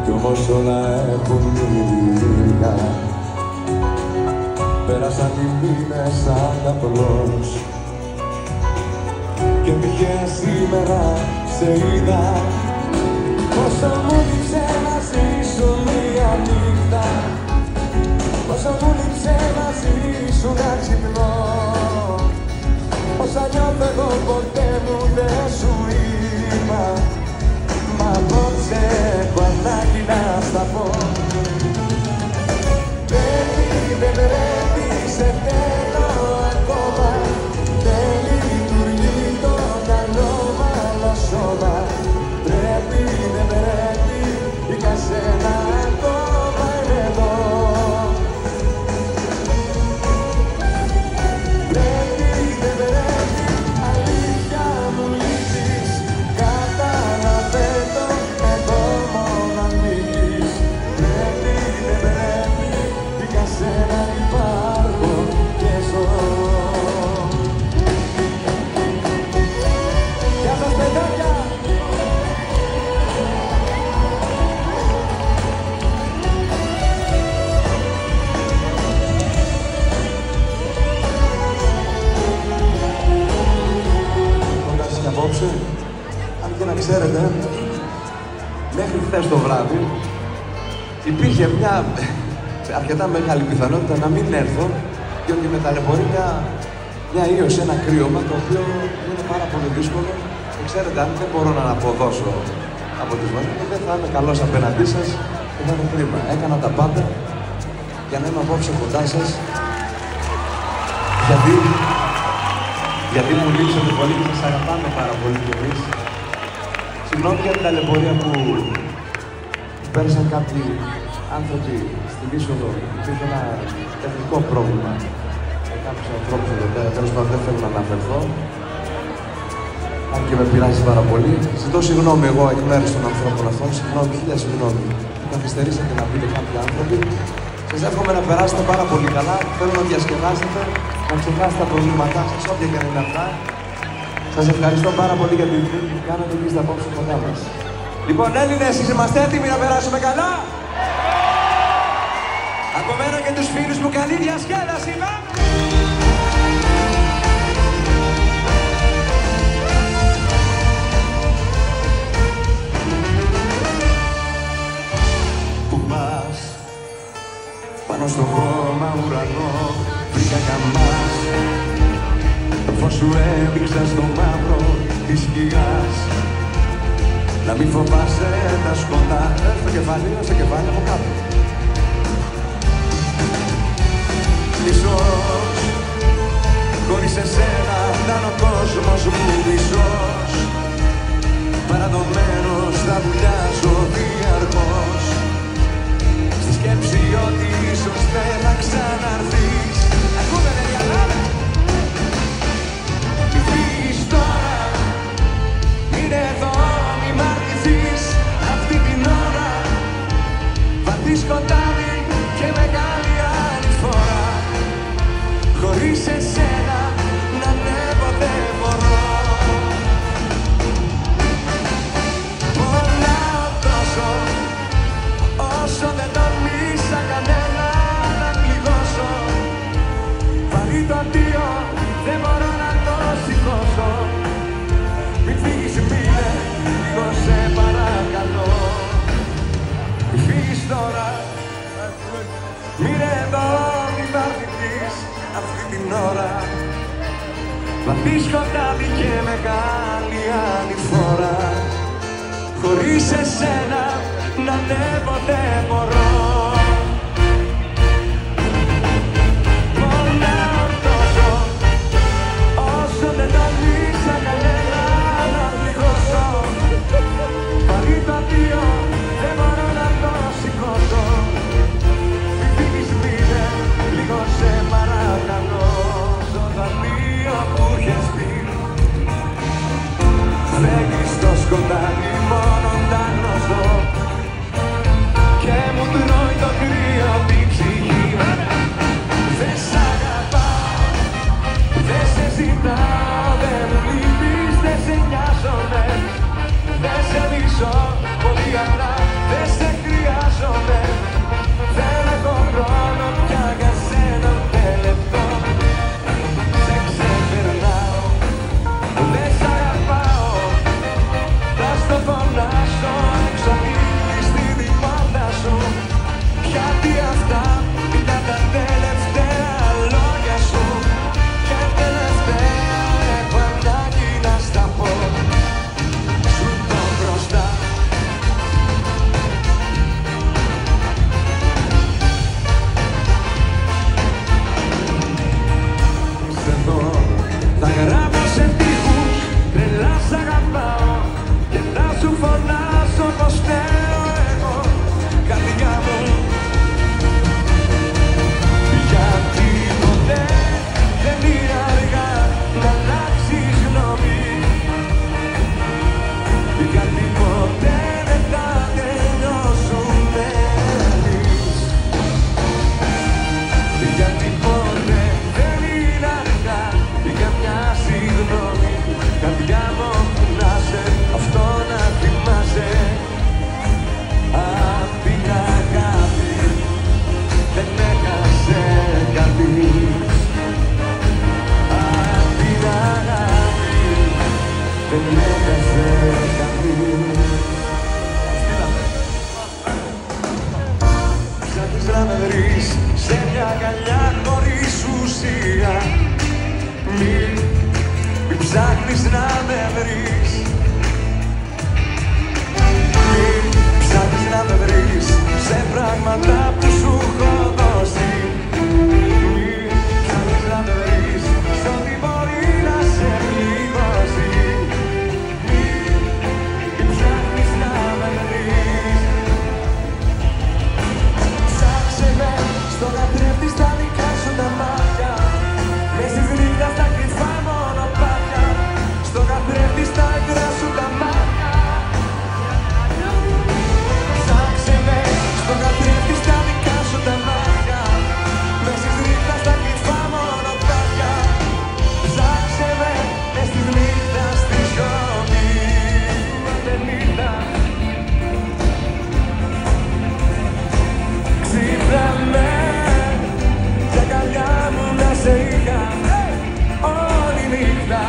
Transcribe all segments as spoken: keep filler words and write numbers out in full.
κι όμως όλα έχουν μείνει. Πέρασαν οι μήνες σαν απλώς και τυχαία σήμερα σε είδα. Πόσο μου λείψε μαζί σου μία νύχτα, πόσο μου λείψε μαζί σου να ξυπνώ, όσα νιώθω εγώ ποτέ μου δεν σου είπα, μα απόψε έχω ανάγκη να στα πω. Πρέπει, δεν πρέπει, σε θέλω ακόμα, δεν λειτουργεί το καλό μ' άλλο σώμα. Πρέπει, δεν πρέπει, για σένα ακόμα είμαι εδώ. Πρέπει, δεν πρέπει, αλήθεια μου λύσεις, καταλαβαίνω εγώ μόνο ανήκεις. Πρέπει, δεν πρέπει, για σένα υπάρχω και ζω. Γεια σας παιδάκια! Απόψε, αν και να ξέρετε, μέχρι χθες το βράδυ υπήρχε μια αρκετά μεγάλη πιθανότητα να μην έρθω, διότι με ταλαιπωρεί μια, μια ίωση, ένα κρύωμα, το οποίο είναι πάρα πολύ δύσκολο και ξέρετε, αν δεν μπορώ να αποδώσω από τις μαζί μου, δεν θα είμαι καλός απέναντί σας και θα είναι κρίμα. Έκανα τα πάντα για να είμαι απόψε κοντά σας, γιατί Γιατί μου λείψατε πολύ και σας αγαπάμε πάρα πολύ κι εμείς. Συγγνώμη για την ταλαιπωρία που πέρασαν κάποιοι άνθρωποι στην είσοδο. Υπήρχε ένα τεχνικό πρόβλημα με κάποιους ανθρώπους εδώ πέρα. Τέλος πάντων δεν θέλω να αναφερθώ. Αν και με πειράζει πάρα πολύ. Ζητώ συγγνώμη εγώ εκ μέρους των ανθρώπων αυτών. Συγγνώμη, χίλια συγγνώμη. Καθυστερήσατε να πείτε κάποιοι άνθρωποι. Σας εύχομαι να περάσετε πάρα πολύ καλά. Θέλω να διασκεδάσετε, να ξεχάσετε τα προβλήματά σας, όποια και αν είναι αυτά. Σας ευχαριστώ πάρα πολύ για την δουλειά που κάνατε εμείς τα απόψε κοντά μας. Λοιπόν, Έλληνες, είμαστε έτοιμοι να περάσουμε καλά. Από μένα και τους φίλους μου, καλή διασκέδαση, μα! Που πας πάνω στο χώμα ουρανό, βρήκα καμάς, το φως σου έδειξα στο μαύρο της σκιάς. Να μην φοβάσαι τα σκοτά, στο κεφάλι, στο κεφάλι από κάτω. Μισός, χωρίς εσένα ήταν ο κόσμος μου μισός. Παραδομένος θα βουλιάζω διαρκώς, στη σκέψη ότι ίσως δεν θα ξαναρθείς. Ακούμε με διαλάμε. Μη φύγεις τώρα, μείνε εδώ, μη μ' αρνηθείς. Αυτή την ώρα βαθύ σκοτάδι και μεγάλη άλλη φορά. Χωρίς εσένα να ανέβω δεν μπορώ. Πονάω τόσο, όσο δεν τολμήσα κανένα να πληγώσω. Βαρύ το αντίο, δεν μπορώ να το σηκώσω. Μην φύγεις φίλε, λίγο σε παρακαλώ. Μην φύγεις τώρα, μείνε εδώ, μην μ' αρνηθείς. Αυτή την ώρα βαθύ σκοτάδι και μεγάλη άλλη φορά. Χωρίς εσένα να ανέβω δεν μπορώ. Πονάω τόσο, όσο δεν τολμήσα κανένα να πληγώσω. Βαρύ το αντίο, δεν μπορώ να το σηκώσω. Μην φύγεις φίλε, λίγο σε παρακαλώ. Στο δανείο που είχες πει, φεύγεις στο σκοτάδι μόνο τα γνωστό και μου τρώνε. μια αγκαλιά χωρίς ουσία. Μην, μην ψάχνεις να με βρεις. Μην ψάχνεις να με βρεις σε πράγματα που σου έχω δώσει. Μην ψάχνεις να με βρεις σ' ό,τι μπορεί να σε πληγώσει. Μην, μην ψάχνεις να με βρεις. Ψάξε με στο καθρέφτη στα δικά σου τα μάτια. Μες στις νύχτας τα κρυφά μονοπάτια. Στο καθρέφτη στα άκρα σου τα μάτια. Ψάξε με στο καθρέφτη στα δικά σου τα μάτια. Μες στις νύχτας τα κρυφά μονοπάτια. Ψάξε με μες στις νύχτας στη σιωπή. Νύχτα. Ξύπνα με κι αγκαλιά μου να σε είχα όλη νύχτα.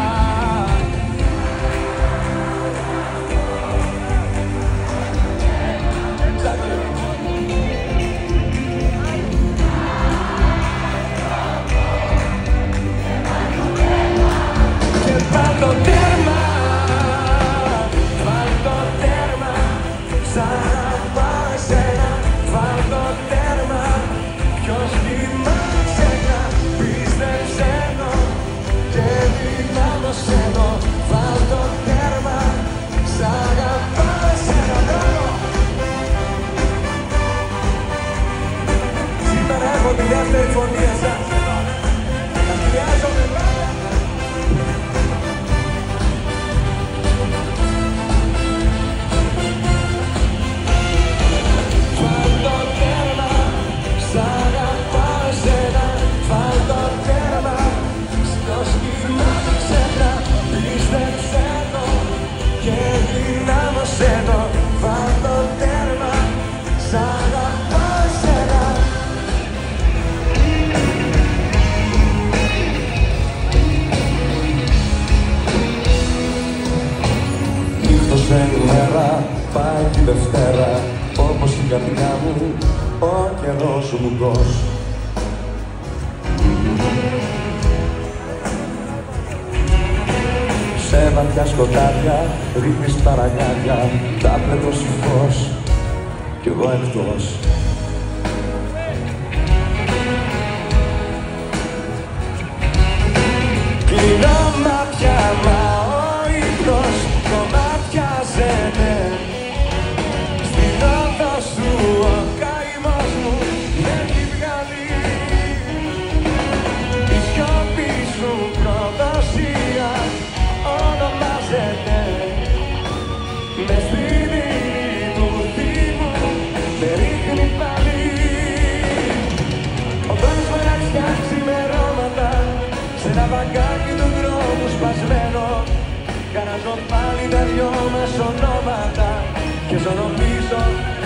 Και βάλ' το τέρμα, βάλ' το τέρμα, σ' αγαπάω εσένα, βάλ' το τέρμα. Ποιος κοιμάσαι να πίστεψε το και δυνάμωσέ το, βάλ' το τέρμα, σ' αγαπάω εσένα. Μπράβο! Σήμερα έχω τη δεύτερη φωνή εσάς, τα χρειάζομαι πάντα. Βάλ' το τέρμα, σ' αγαπάω εσένα, βάλ' το τέρμα. Ποιος κοιμάσαι να πίστεψε το και δυνάμωσέ το, βάλ' το τέρμα, σ' αγαπάω εσένα. Νύχτωσε η μέρα, πάει τη Δευτέρα, όπως η καρδιά μου, ο καιρός σου μουγκός. Σε βαθιά σκοτάδια, ρίχνεις παραγάδια, τα πλετώσει φως κι εγώ εκτός. Κλείνω μάτια, μα ο ύπνος κομμάτιαζεται. Στην όδο σου ο καημός μου με έχει βγάλει. Η σιωπή σου προδοσία ονομάζεται. Μες στη δίνη του θύμου με ρίχνει πάλι. Ο δρόμος μοναξιά ξημερώματα σε ένα βαγκάκι του δρόμου σπασμένο. Καράζω πάλι τα δυο μας ονόματα και ζω νομίζω.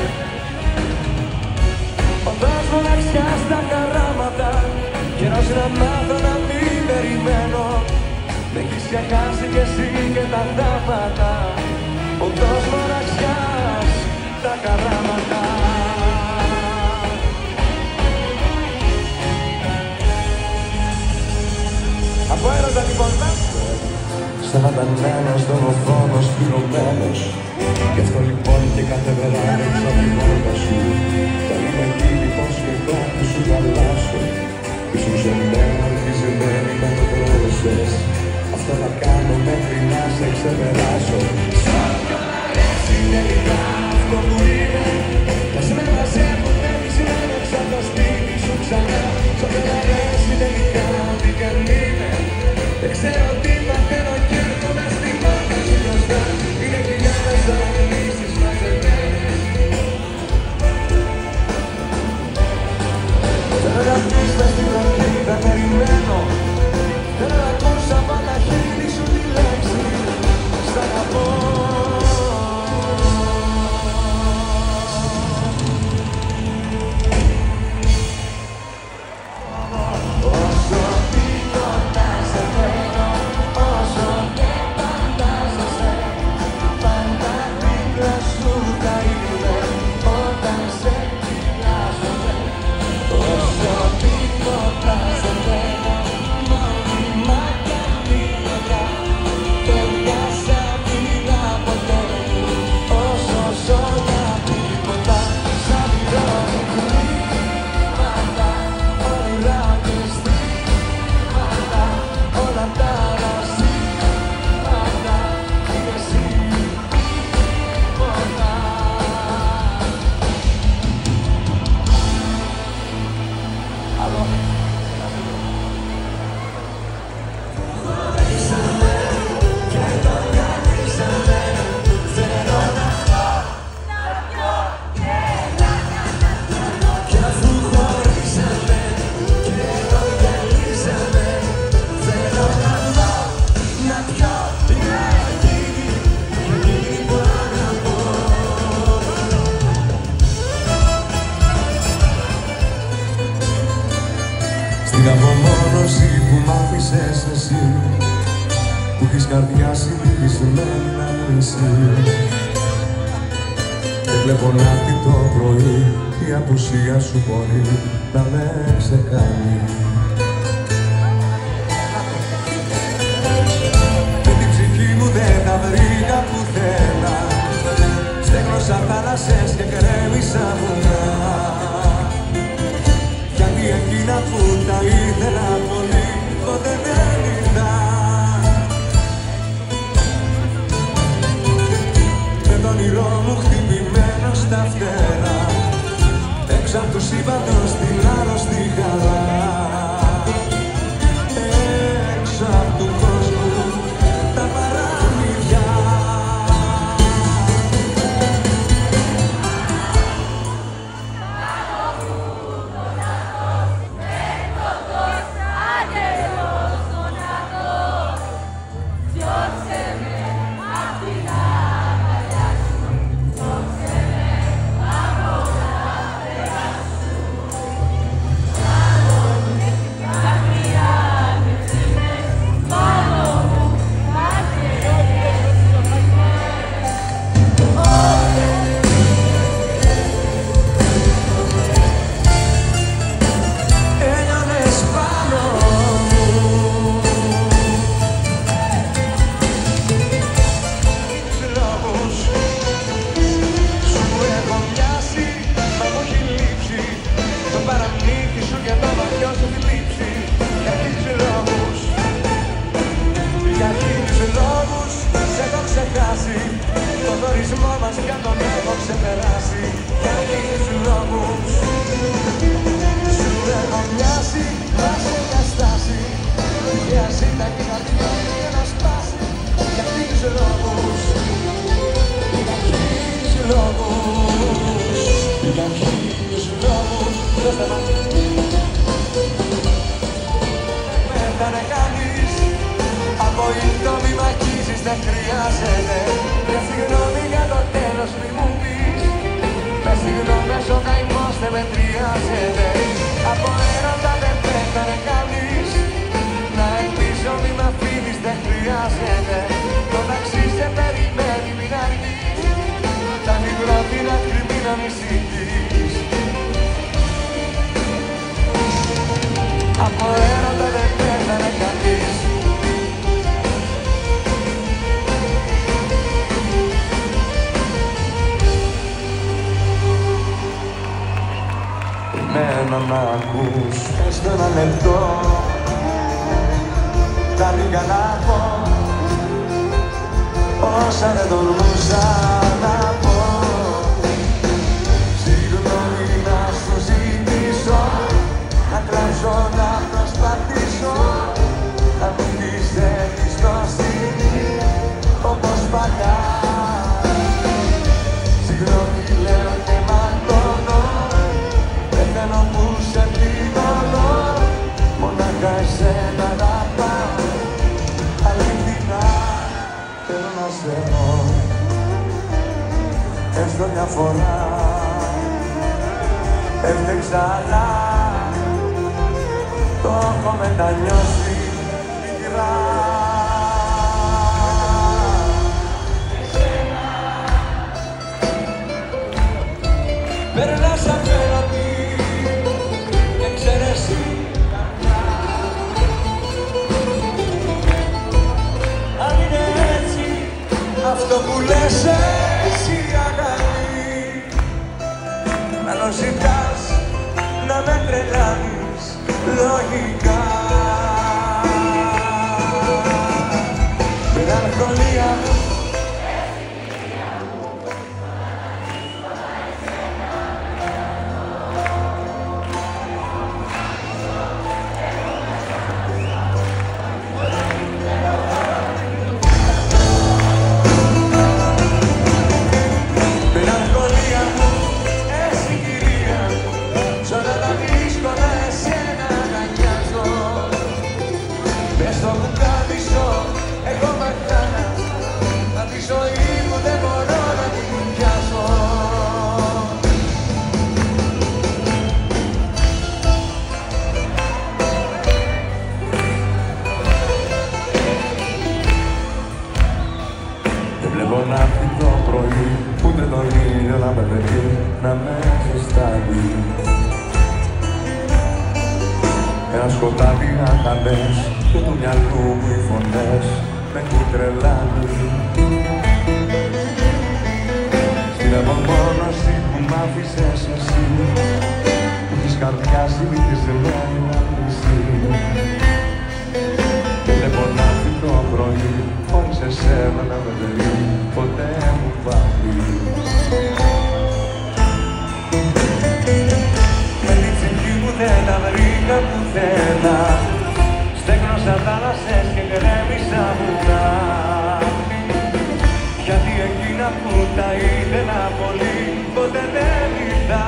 Οδός μοναξιάς στα χαράματα, καιρός να μάθω να μην περιμένω. Με έχεις ξεχάσει κι εσύ και τα θάματα. Οδός μοναξιάς στα χαράματα. Από έρωτα λοιπόν σταματαμένος στον οθόνο σπυρωμένος. Γι' αυτό λοιπόν και κάθε βράδυ έξω από την πόρτα σου θα είμαι εκεί λοιπόν σχεδόν που σου χαλάσω. Ήσουν σε μένα ορκιζεμένη με το πρόδωσες. Αυτό θα κάνω μέχρι να σε ξεπεράσω. Σ' ό,τι αρέσει τελικά αυτό που είναι. Θα σε με μαζεύουν εμισμένο έξω από το σπίτι σου ξανά. Σ' ό,τι αρέσει τελικά ό,τι κι αν είναι. Δεν ξέρω τι παθαίνω κι έρχομαι στην πόρτα σου μπροστά. Είναι χιλιάδες δονήσεις μαζεμένες. Θέλω να πεις μες στην βροχή, θα περιμένω. Θέλω να ακούς από τα χείλη σου τη λέξη σ' αγαπώ. την απομόνωση που μ' άφησες εσύ, που έχεις καρδιά συνηθισμένη να μου εσύ. Και βλέπω να'ρθει το πρωί, η απουσία σου μπορεί να με ξεκάνει. Με την ψυχή μου δεν τα βρήκα πουθενά, στέγνωσα θάλασσες και κρέμισα βουνά. Γιατί εκείνα που τα ήθελα πολύ ποτέ δεν ήρθαν. Με το όνειρό μου χτυπημένο στα φτερά, έξω απ' του σύμπαντος την άρρωστη χαρά. Έξω απ' του κόσμου τα παραμύθια. Το χωρισμό μας πια τον έχω ξεπεράσει. Για λίγους λόγους σου έχω μοιάσει, βάζω μια στάση και ας ήταν και η καρδιά μου για να σπάσει. Για λίγους λόγους, για λίγους λόγους, για λίγους λόγους. Δώστε μας. Πέθανε κανείς, από ήλτο μη μ' αγγίζεις, δεν χρειάζεται. Μια συγγνώμη για το τέλος μη μου πεις. Με συγγνώμες ο καημός δεν μετριάζεται. Από έρωτα δεν πέθανε κανείς. Να ελπίζω μη μ' αφήνεις, δεν χρειάζεται. Το ταξί σε περιμένει, μην αργείς. Τα μικρότερα κρυμή να μισηθείς. Από έρωτα δεν πέθανε κανείς. Μένω να ακούς έστω ένα λεπτό τα λίγα να πω όσα δεν τολμούσα να πω. Συγγνώμη να σου ζητήσω, να κλαψώ, να προσπαθήσω, να μην της εμπιστοσύνη όπως παλιά. Συγγνώμη λέω και ματώνω, δεν θέλω που σε πληρώνω, μονάχα εσένα αγαπάω. Αληθινά θέλω να σε δω, έστω μια φορά. Έφτεξα αλλά το έχω μετανιώσει μικρά. Περνάς απέναντι, δεν ξέρεις καρδιά. Αν είναι έτσι αυτό που λες εσύ αγάπη, να το ζητάς, να με τρελάνεις λογικά. Μελαγχολία μου, σκοτάδια χαλές και του μυαλού μου οι φωνές με έχουν τρελάνει. Στην απομόνωση που μ' άφησες εσύ, που έχεις καρδιά συνηθισμένη να κλείσει. Βλέπω να έρθει το πρωί, χωρίς εσένα να με βρει, ποτέ μου πάλι. Με την ψυχή μου δεν τα βρήκα πουθενά, στέγνωσα θάλασσες και γκρέμισα βουνά. Γιατί εκείνα που τα ήθελα πολύ, ποτέ δεν ήρθα.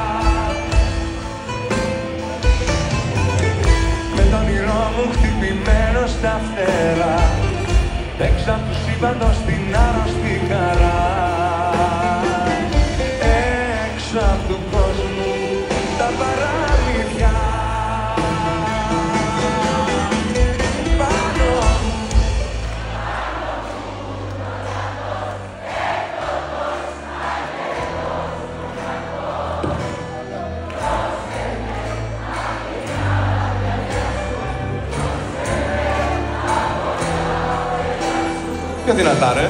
Με το όνειρό μου χτυπημένο στα φτερά, έξω απ' του σύμπαντος την άρρωστη χαρά. Έξω απ' του κόσμου τα παραμύθια. Πάνω πιο δυνατά, ρε.